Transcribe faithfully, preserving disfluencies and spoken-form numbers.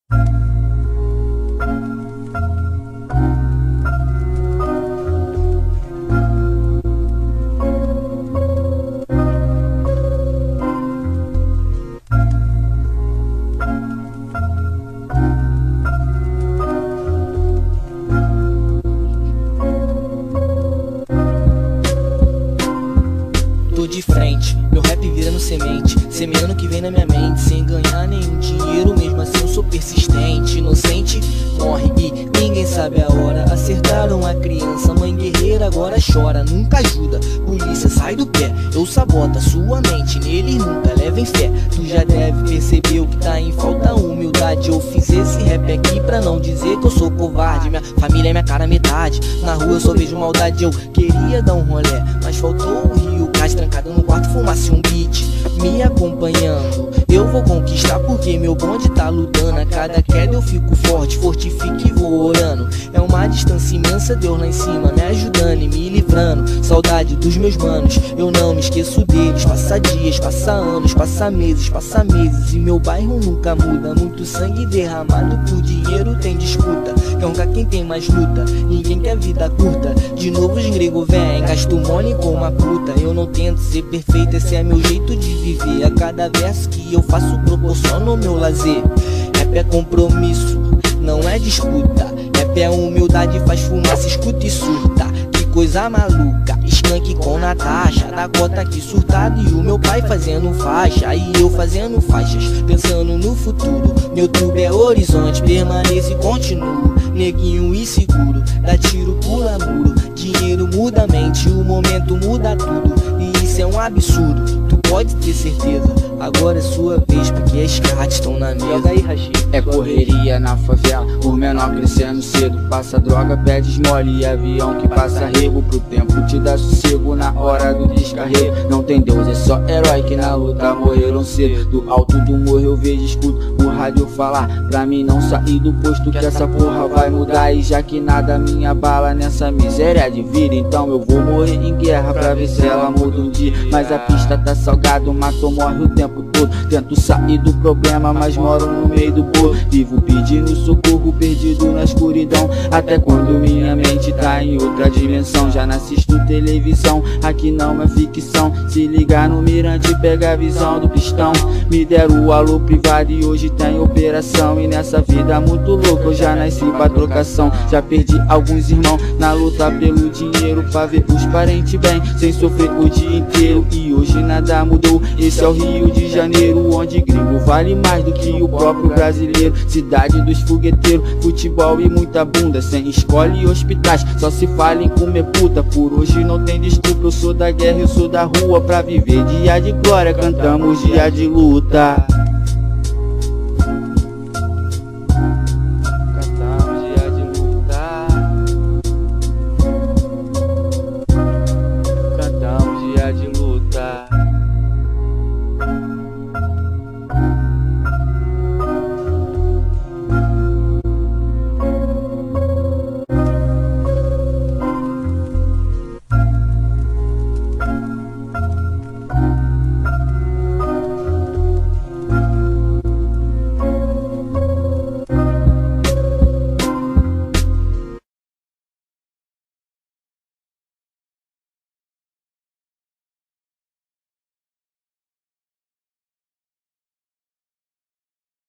Tô de frente, meu rap virando semente, semeando o que vem na minha mente, sem ganhar nenhum dinheiro, mesmo assim eu sou persistente. Inocente morre e ninguém sabe a hora. Acertaram a criança, mãe guerreira agora chora. Nunca ajuda, polícia sai do pé, eu saboto a sua mente, neles nunca levem fé. Tu já deve perceber o que tá em falta, humildade. Eu fiz esse rap aqui pra não dizer que eu sou covarde. Minha família é minha cara metade, na rua eu só vejo maldade. Eu queria dar um rolé, mas faltou o Rio Cais, trancado no quarto, fumasse um beat me acompanhando. Eu vou conquistar porque meu bonde tá lutando. A cada queda eu fico forte, fortifico e vou orando. É uma distância imensa, Deus lá em cima me ajudando e me livrando. Saudade dos meus manos, eu não me esqueço deles. Passa dias, passa anos, passa meses, passa meses e meu bairro nunca muda. Muito sangue derramado por dinheiro tem disputa. Canca quem tem mais luta, ninguém quer vida curta. De novo os gregos vêm, gasto mole com uma puta. Eu não tento ser perfeito, esse é meu jeito de viver. A cada verso que eu faço proporciona o meu lazer. Rap é compromisso, não é disputa. Rap é humildade, faz fumaça, escuta e surta. Que coisa maluca, Skank com Natasha, Dakota aqui surtado e o meu pai fazendo faixa. E eu fazendo faixas, pensando no futuro. Meu tubo é horizonte, permaneço e continuo. Neguinho e seguro, dá tiro, pula muro. Dinheiro muda a mente, o momento muda tudo. E isso é um absurdo, tu pode ter certeza. Agora é sua vez, porque as cartas estão na mesa. Joga aí, Rachi. É correria na favela, o menor crescendo cedo. Passa droga, pede esmole e avião que passa rego. Pro tempo te dá sossego na hora do descarrego. Não tem Deus, é só herói que na luta morreram cedo. Do alto do morro eu vejo, escuto o rádio falar pra mim não sair do posto, que essa porra vai mudar. E já que nada minha bala nessa miséria de vida, então eu vou morrer em guerra pra ver se ela muda um dia. Mas a pista tá salgado, matou, morre o tempo todo. Tento sair do problema, mas moro no meio do povo. Vivo pedindo socorro, perdido na escuridão. Até quando minha mente tá em outra dimensão. Já não assisto televisão, aqui não é ficção. Se ligar no mirante, pega a visão do pistão. Me deram o alô privado e hoje tem operação. E nessa vida muito louca eu já nasci pra trocação. Já perdi alguns irmãos na luta pelo dinheiro, pra ver os parentes bem, sem sofrer o dia inteiro. E hoje nada mudou, esse é o Rio de Janeiro, onde gringo vale mais do que o próprio brasileiro. Cidade dos fogueteiros, futebol e muita bunda, sem escola e hospitais, só se fala em comer puta. Por hoje não tem desculpa, eu sou da guerra, eu sou da rua. Pra viver dia de glória, cantamos dia de luta.